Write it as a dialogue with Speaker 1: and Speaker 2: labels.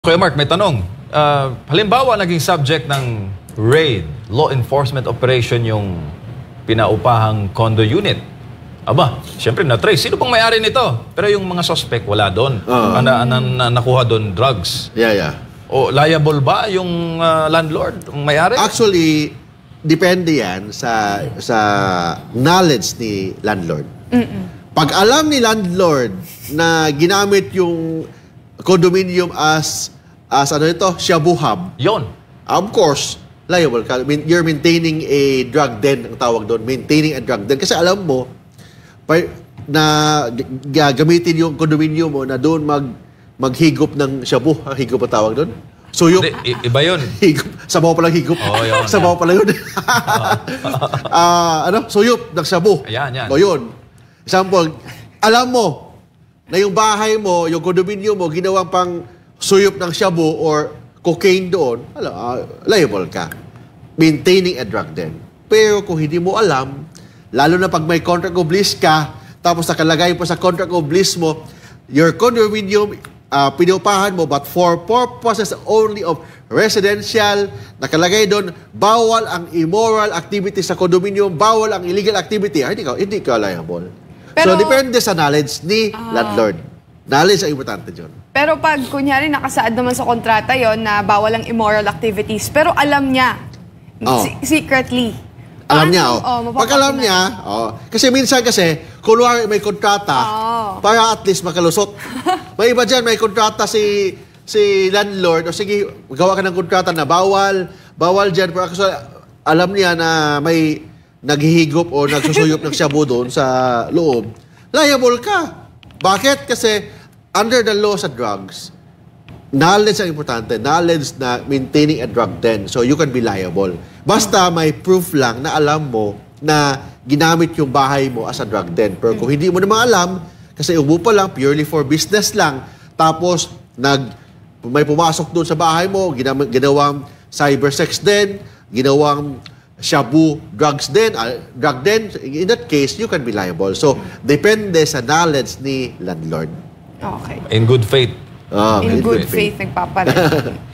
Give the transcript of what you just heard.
Speaker 1: Kuya Mark, may tanong. Halimbawa, naging subject ng raid, law enforcement operation yung pinaupahang condo unit. Aba, siyempre na-trace. Sino bang may-ari nito? Pero yung mga suspect, wala doon. Nakuha doon drugs.
Speaker 2: Yeah.
Speaker 1: O liable ba yung landlord, may-ari?
Speaker 2: Actually, depende yan sa knowledge ni landlord. Pag alam ni landlord na ginamit yung condominium as ano ito, shabu hub.
Speaker 1: Yon.
Speaker 2: Of course, liable ka. You're maintaining a drug den, ang tawag doon. Maintaining a drug den. Kasi alam mo, na gagamitin yung condominium mo na doon maghigop ng shabu. Higop ang tawag doon? Suyop.
Speaker 1: Iba yun.
Speaker 2: Higop. Sabaw palang higop.
Speaker 1: Oh, yun.
Speaker 2: Sabaw pala yun. Suyop ng shabu.
Speaker 1: Ayan.
Speaker 2: O yun. Example, alam mo, na yung bahay mo, yung condominium mo, ginawang pang suyop ng shabu or cocaine doon, liable ka. Maintaining a drug den. Pero kung hindi mo alam, lalo na pag may contract of lease ka, tapos nakalagay pa sa contract of lease mo, your condominium, pinupahan mo, but for purposes only of residential, nakalagay doon, bawal ang immoral activity sa condominium, bawal ang illegal activity, hindi ka liable. Pero, so, depende sa knowledge ni landlord. Knowledge ang importante dyan.
Speaker 3: Pero pag, kunyari, nakasaad naman sa kontrata yon na bawal ang immoral activities, pero alam niya, secretly.
Speaker 2: Alam niya, Pag alam niya, kasi minsan kunwari may kontrata, para at least makalusot. May iba dyan, may kontrata si landlord, o sige, gawa ka ng kontrata na bawal dyan, pero alam niya na may naghihigop o nagsusuyop ng shabu doon sa loob, liable ka. Bakit? Kasi under the law sa drugs, knowledge ang importante. Knowledge na maintaining a drug den. So you can be liable. Basta may proof lang na alam mo na ginamit yung bahay mo as a drug den. Pero kung hindi mo naman alam, kasi ubo pa lang, purely for business lang, tapos may pumasok doon sa bahay mo, ginawang cybersex den, ginawang shabu drugs den, drug den, in that case, you can be liable. So, depende sa knowledge ni landlord.
Speaker 3: Okay.
Speaker 1: In good faith.
Speaker 3: In good faith, nagpapalit.